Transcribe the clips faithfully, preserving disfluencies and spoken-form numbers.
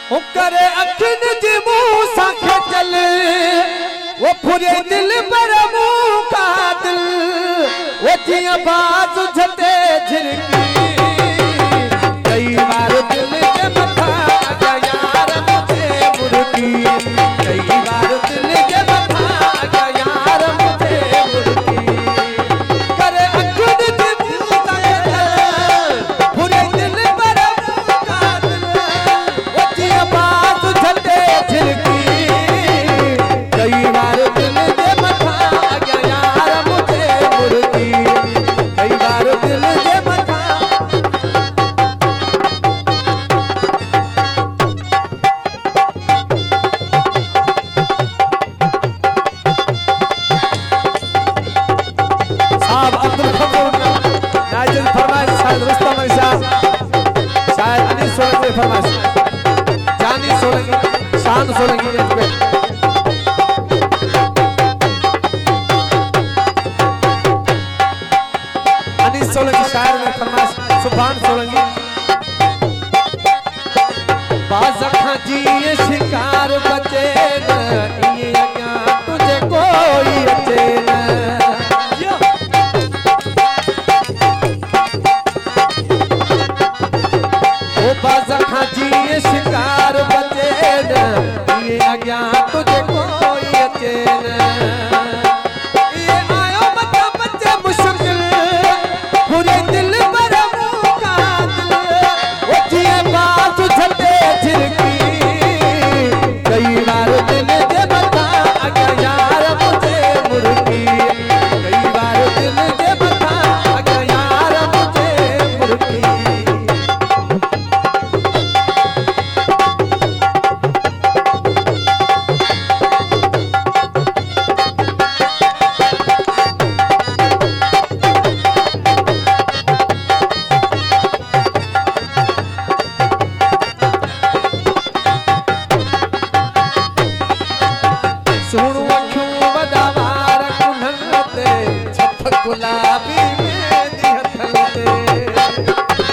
करे अखिन जी मुंह साखे चल वो फुरे दिल पर मुंह का दिल वो जिया बाज झटे झिरकी कई बार दिल के मथा आजा यार मुझे मुर्गी कई बार दिल के मथा आजा यार मुझे मुर्गी करे अखिन जी मुंह साखे चल फुरे दिल पर मुंह का दिल वो जिया बाज झटे झिरकी कई बार दिल के मथा आजा यार मुझे मुर्गी कई बार दिल के मथा साहब अब्दुल खबूर नाजिल फरमाइश शायद रुस्तम अली साहब शायद अनीस सोलंकी फरमाइश जानी सोलंकी शान सोलंकी ने पे अनीस सोलंकी शायर ने फरमाइश सुभान सोलंकी बाज अखां जी ये शिकार बचे न ये अॻियां तुझे कोई अचे न बाज़ अखां जी ये शिकार बचे न ये अॻियां तुझे कोई अचे न ये आयो मथा बचे मुश्किल पूरे दिल पर मुंह का दिल वो जिए बात झटे झिरकी कई बार दिल के मथा आजा यार मुझे मुर्गी कई बार दिल के मथा आजा यार मुझे मुर्गी सुणु अखियूं वॾा वार कुन्हनि ते छप गुलाबी मेहंदी हथनि ते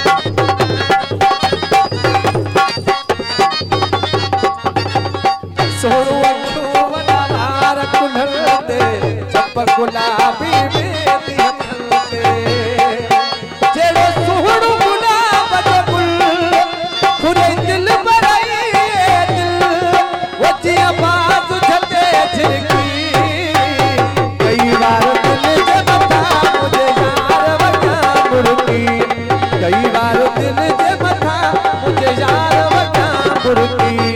सुणु अखियूं वॾा वार कुन्हनि ते छप गुलाबी मेहंदी हथनि ते जहिड़ो सुहिणो गुलाब जो गुल खुरे दिल भराई दिल वो जिया बाज़ झटे झिरकी कई बार दिल के मथा मुझे यार वॻा मुर्गी कई बार दिल के मथा मुझे यार वॻा मुर्गी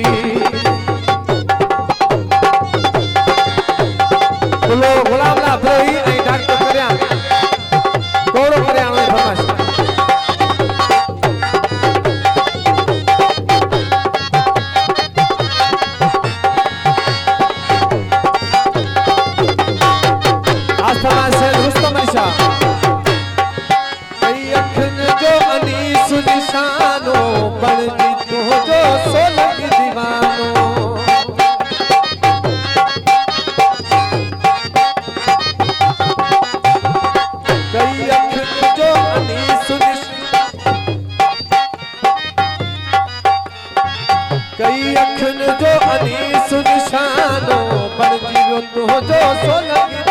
बोलो गुलाम ला भई ऐं डॉक्टर करिया कोड़ो करिया उन फरमाइश फरमाइश है रुस्तम अली शाह कई अखिन जो अनीस निशानो बणजी तुझो सोलंकी दीवानो कई अखिन जो अनीस कई अखिन जो अनीस निशानो बणजी तुझो सोलंकी